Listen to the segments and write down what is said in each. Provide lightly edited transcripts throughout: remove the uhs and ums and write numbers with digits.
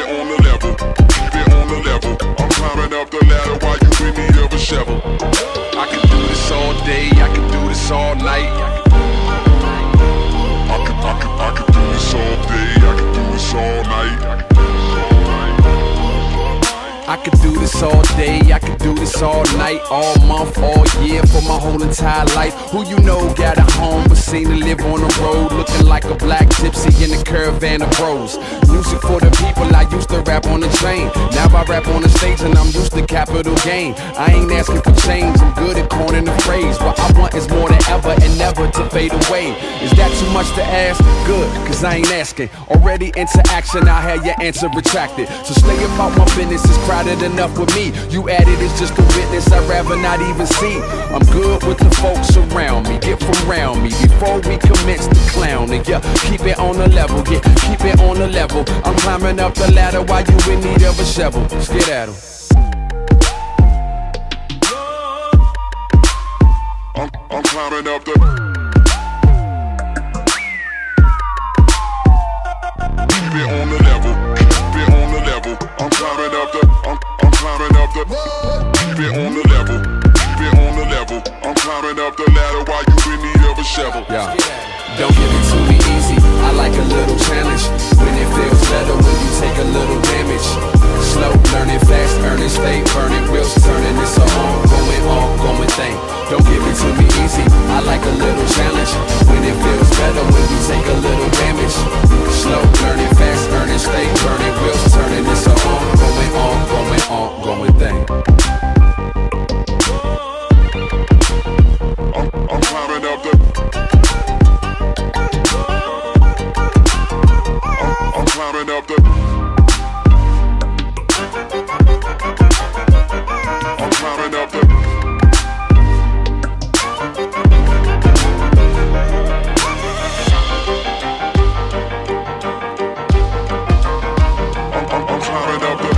it on the level, keep it on the level. I'm climbing up the ladder while you in need of a shovel. I can do this all day, I can do this all night. I can do this all day, I can do this all night. I could do this all day, I could do this all night, all month, all year, for my whole entire life. Who you know got a home but seen to live on the road, looking like a black gypsy in a caravan of bros. Music for the people, I used to rap on the train. Now I rap on the stage and I'm used to capital gain. I ain't asking for change, I'm good at coining the phrase. What I want is more than ever and never to fade away. Is that too much to ask? Good, cause I ain't asking. Already into action, I had your answer retracted. So stay about my business, it's crowded enough with me. You added, it's just a witness I'd rather not even see. I'm good with the folks around me, get from around me before we commence the clowning. Yeah, keep it on the level, yeah, keep it on the level. I'm climbing up the ladder while you in need of a shovel. Let's get at 'em. I'm climbing up the. Keep it on the level, keep it on the level. I'm climbing up the. I'm climbing up the. Keep it on the level, keep it on the level. I'm climbing up the ladder while you in need of a shovel. Yeah. Don't give it to me easy, I like a little challenge. When it feels better when you take a little damage. Slow, learning fast, earning, stay burning, wheels turning. It's an ongoing thing. Don't give it to me easy, I like a little challenge. When it feels better when you take a little damage. Slow, learning fast, earning, stay burning, wheels turning. It's an ongoing thing. I'm climbing up the. I'm climbing up the. I'm climbing up the. I'm climbing up the.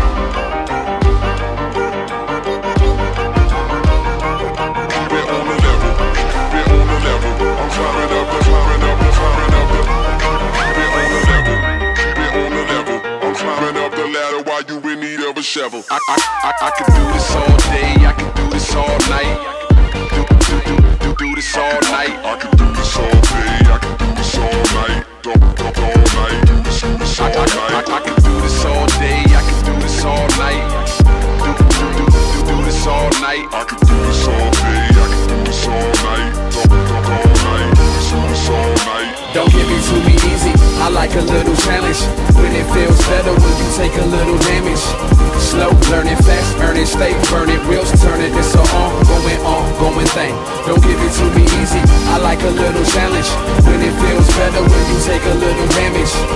Keep it on the level, keep it on the level. I'm climbing up the, climbing up the, climbing up the. Keep it on the level, keep it on the level. I'm climbing up the ladder while you in need of a shovel. I could do this all day, I could do this all night. Do this all night. I can do this all day, I can do this all night. All night, do this all night. I can do this all day, I can do this all night. Do this all night. I can do this all day, I can do this all night. All night, do this all night. Don't give it to me easy, I like a little challenge. When it feels better when you take a little damage. Slow, learning fast, earning, stay burning, wheels turning. It's an ongoing thing. Don't give it to me easy, I like a little challenge. When it feels better when you take a little damage.